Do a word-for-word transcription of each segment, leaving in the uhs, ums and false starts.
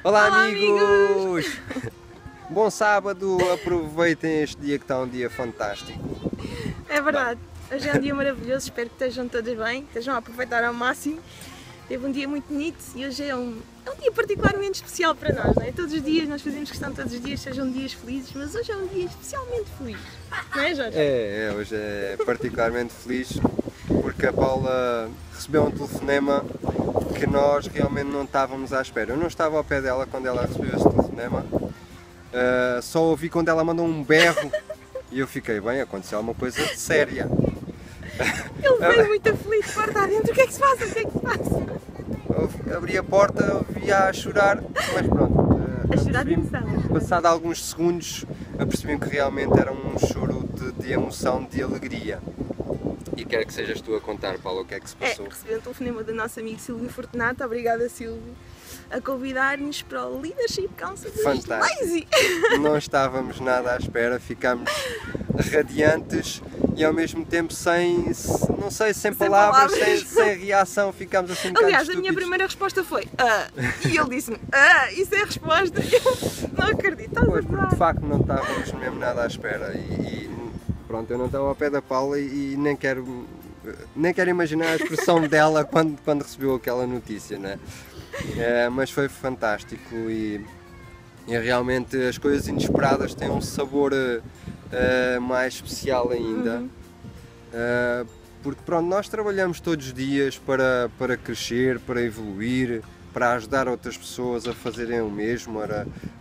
Olá, Olá amigos! Bom sábado, aproveitem este dia que está um dia fantástico. É verdade, hoje é um dia maravilhoso, espero que estejam todos bem, estejam a aproveitar ao máximo. Teve um dia muito bonito e hoje é um, é um dia particularmente especial para nós, não é? Todos os dias, nós fazemos questão que todos os dias sejam dias felizes, mas hoje é um dia especialmente feliz, não é, Jorge? É, é, hoje é particularmente feliz porque a Paula recebeu um telefonema que nós realmente não estávamos à espera. Eu não estava ao pé dela quando ela recebeu esse telefonema, uh, só ouvi quando ela mandou um berro e eu fiquei, bem, aconteceu alguma coisa séria. Ele veio muito feliz de porta adentro, o que é que se passa? O que é que se passa? Eu abri a porta, ouvi-a a chorar, mas pronto. Uh, A chorar de emoção. Passado alguns segundos, apercebi que realmente era um choro de, de emoção, de alegria. E quero que sejas tu a contar, Paulo, o que é que se É, passou. recebi um telefonema do nosso amigo Silvio Fortunato, obrigada Silvio, a convidar-nos para o Leadership Council do Fantástico. Lazy. Não estávamos nada à espera, ficámos radiantes e ao mesmo tempo sem, não sei, sem, Sem palavras, palavras. Sem, sem reação, ficámos assim um bocado Aliás, a minha estúpidos. primeira resposta foi ah, e ele disse-me, ah, isso é a resposta. Eu não acredito, estás a Pois, porque de gozar. facto não estávamos mesmo nada à espera e, e pronto, eu não estava ao pé da Paula e, e nem quero nem quero imaginar a expressão dela quando, quando recebeu aquela notícia, né? É, mas foi fantástico e, e realmente as coisas inesperadas têm um sabor uh, mais especial ainda. Uhum. Uh, porque pronto, nós trabalhamos todos os dias para, para crescer, para evoluir, para ajudar outras pessoas a fazerem o mesmo, a, a,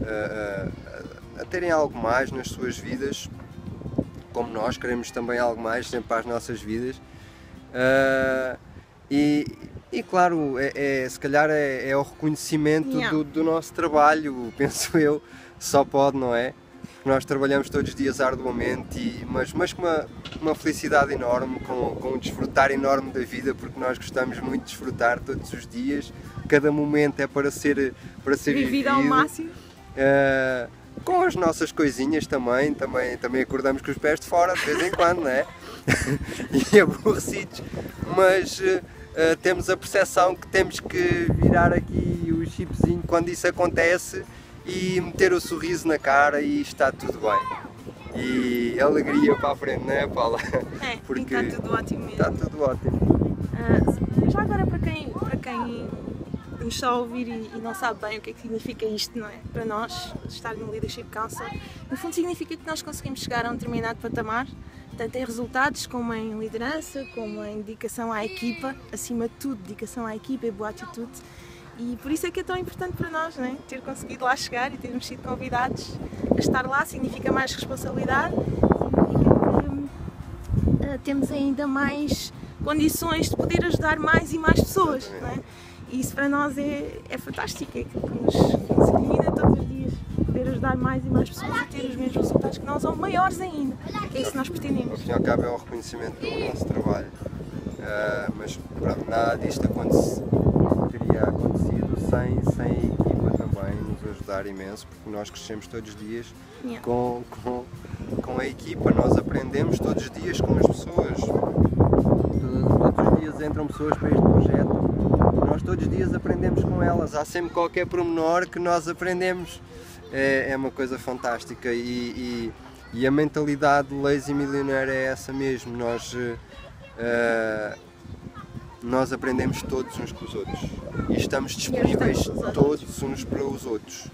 a, a terem algo mais nas suas vidas, como nós queremos também algo mais sempre para as nossas vidas. Uh, e, e claro, é, é, se calhar é, é o reconhecimento Yeah. do, do nosso trabalho, penso eu, só pode, não é? Nós trabalhamos todos os dias arduamente, e, mas, mas com uma, uma felicidade enorme, com, com um desfrutar enorme da vida, porque nós gostamos muito de desfrutar todos os dias, cada momento é para ser, para ser Vivido vivido. ao máximo. Uh, com as nossas coisinhas também, também, também acordamos com os pés de fora de vez em quando, não é? E aborrecidos, mas uh, uh, temos a percepção que temos que virar aqui o chipzinho quando isso acontece e meter o sorriso na cara e está tudo bem. E alegria para a frente, não é, Paula? É, Porque e está tudo ótimo mesmo. está tudo ótimo. Ah, já agora para quem, para quem nos está a ouvir e, e não sabe bem o que é que significa isto, não é? Para nós, estar no Leadership Council, no fundo significa que nós conseguimos chegar a um determinado patamar, tanto em resultados como em liderança, como em dedicação à equipa, acima de tudo, dedicação à equipa e boa atitude. E por isso é que é tão importante para nós, não é? Ter conseguido lá chegar e termos sido convidados a estar lá significa mais responsabilidade, significa que uh, temos ainda mais condições de poder ajudar mais e mais pessoas, não é? E isso para nós é, é fantástico, é aquilo que nos, que nos ilumina todos os dias, poder ajudar mais e mais pessoas a ter os mesmos resultados que nós ou maiores ainda, que é isso que nós Ao pretendemos. fim e ao cabo é o reconhecimento do nosso trabalho, uh, mas pronto, nada disto aconte- teria acontecido sem, sem a equipa também nos ajudar imenso, porque nós crescemos todos os dias Yeah. com, com, com a equipa, nós aprendemos todos os dias com as pessoas, todos, todos os dias entram pessoas para este projeto, nós todos os dias aprendemos com elas, há sempre qualquer pormenor que nós aprendemos, é, é uma coisa fantástica e, e, e a mentalidade do Lazy Millionaire é essa mesmo, nós, uh, nós aprendemos todos uns com os outros e estamos disponíveis todos uns para os outros.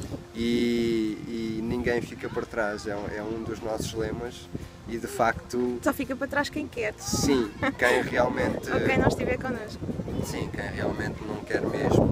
E, e ninguém fica para trás, é um, é um dos nossos lemas e de facto, Só fica para trás quem quer, sim, quem realmente, ou quem não estiver connosco. sim, quem realmente não quer mesmo,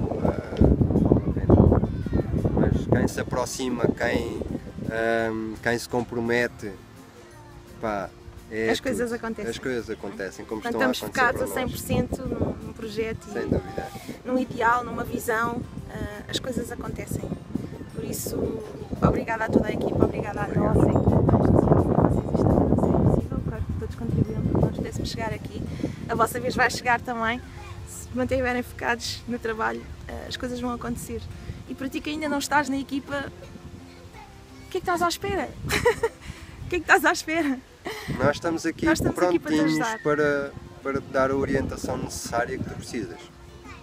uh, mas quem se aproxima, quem, um, quem se compromete, pá, é As coisas tudo. acontecem. As coisas acontecem como Portanto, estão a estamos acontecer focados a para cem nós. por cento num, num projeto Sem e dúvida. num ideal, numa visão, ah, as coisas acontecem. Por isso, obrigada a toda a equipa, obrigada à nossa equipa, vocês isto não seria possível, claro que todos contribuíram para que nós pudéssemos chegar aqui. A vossa vez vai chegar também, se mantiverem focados no trabalho, ah, as coisas vão acontecer. E para ti que ainda não estás na equipa, o que é que estás à espera? O que é que estás à espera? Nós estamos aqui Nós estamos aqui para te prontinhos ajudar. para, para te dar a orientação necessária que tu precisas.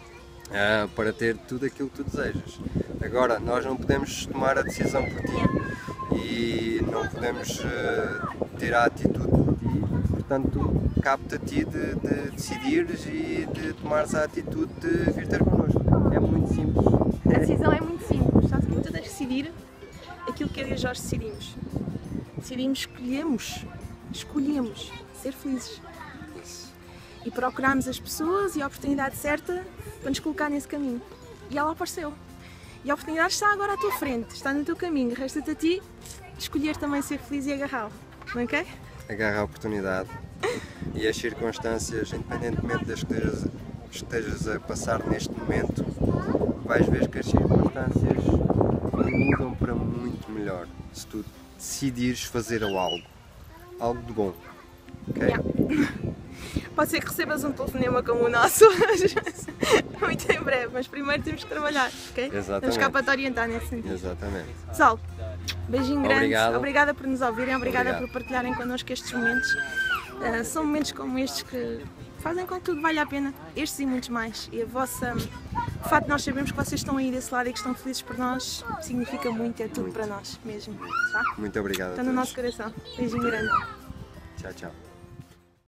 uh, para ter tudo aquilo que tu desejas. Agora, nós não podemos tomar a decisão por ti e não podemos uh, ter a atitude por ti, portanto, cabe-te a ti de, de decidires e de tomares a atitude de vir ter connosco. É muito simples. A decisão é muito simples. Sabes o que tu tens de decidir? Aquilo que eu e o Jorge decidimos. Decidimos, escolhemos, escolhemos ser felizes. E procuramos as pessoas e a oportunidade certa para nos colocar nesse caminho. E ela apareceu. E a oportunidade está agora à tua frente, está no teu caminho. Resta-te a ti escolher também ser feliz e agarrá-lo. Ok? Agarra a oportunidade e as circunstâncias, independentemente das que estejas, estejas a passar neste momento, vais ver que as circunstâncias mudam para muito melhor se tu decidires fazer algo, algo de bom. Okay? Yeah. Pode ser que recebas um telefonema como o nosso muito em breve, mas primeiro temos que trabalhar, ok? Exatamente. Temos cá para te orientar nesse sentido. Exatamente. Pessoal, beijinho grande, Obrigado. Obrigada por nos ouvirem, obrigada Obrigado. por partilharem connosco estes momentos. Uh, são momentos como estes que fazem com que tudo valha a pena, estes e muitos mais. E a vossa, o facto de nós sabermos que vocês estão aí desse lado e que estão felizes por nós, significa muito, é tudo Muito. para nós mesmo. Tá? Muito obrigado. Está a no todos. nosso coração. Beijinho grande. Tchau, tchau.